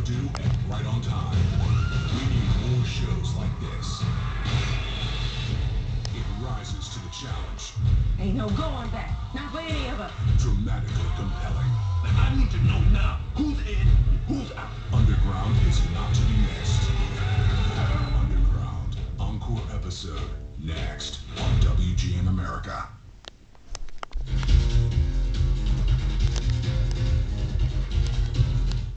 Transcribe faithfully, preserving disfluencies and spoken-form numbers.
overdue and right on time. We need more shows like this. It rises to the challenge. Ain't no going back. Not for any of us. Dramatically compelling. I need to know now.